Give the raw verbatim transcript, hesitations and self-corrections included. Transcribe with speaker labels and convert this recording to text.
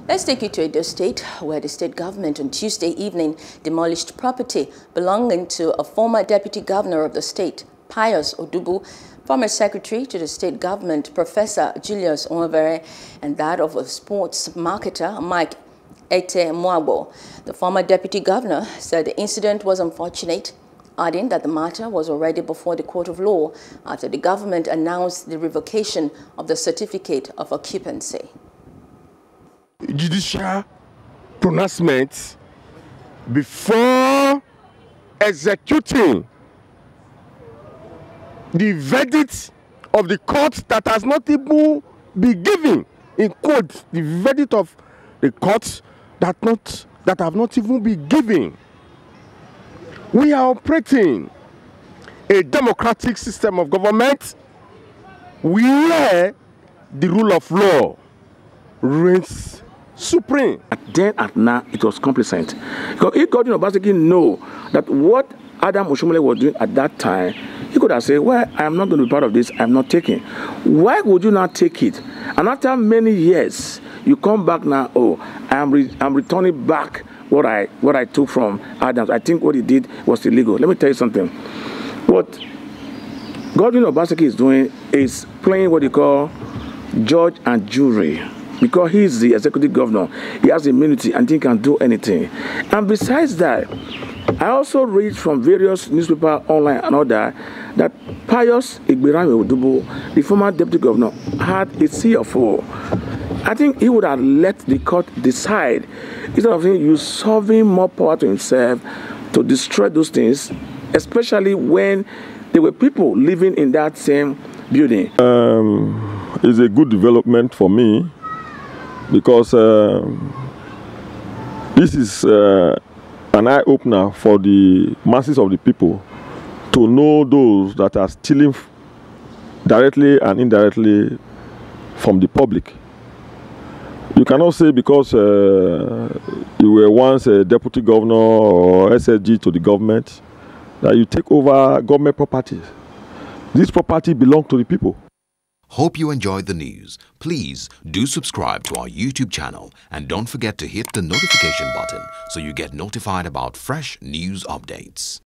Speaker 1: Let's take you to Edo State, where the state government on Tuesday evening demolished property belonging to a former deputy governor of the state, Pius Odubu, former secretary to the state government, Professor Julius Onwevere, and that of a sports marketer, Mike Ete Mwabo. The former deputy governor said the incident was unfortunate, adding that the matter was already before the court of law after the government announced the revocation of the certificate of occupancy.
Speaker 2: Judicial pronouncement before executing the verdict of the court that has not even been given, in quote, the verdict of the court that not that have not even been given. We are operating a democratic system of government where the rule of law reigns supreme.
Speaker 3: Then at now it was complacent. Because if Godwin Obaseki know that what Adam Oshomole was doing at that time, he could have said, well, I am not going to be part of this, I'm not taking. Why would you not take it? And after many years, you come back now, oh, I'm, re I'm returning back what I, what I took from Adams. I think what he did was illegal. Let me tell you something. What Godwin Obaseki is doing is playing what you call judge and jury. Because he is the executive governor, he has immunity and he can do anything. And besides that, I also read from various newspapers online and other that Pius Igberami Odubu, the former deputy governor, had a C of O. I think he would have let the court decide instead of saying usurping more power to himself to destroy those things, especially when there were people living in that same building.
Speaker 4: Um, it's a good development for me, because uh, this is uh, an eye-opener for the masses of the people to know those that are stealing directly and indirectly from the public. You cannot say because uh, you were once a deputy governor or S S G to the government that you take over government properties. This property belongs to the people.
Speaker 5: Hope you enjoyed the news. Please do subscribe to our YouTube channel and don't forget to hit the notification button so you get notified about fresh news updates.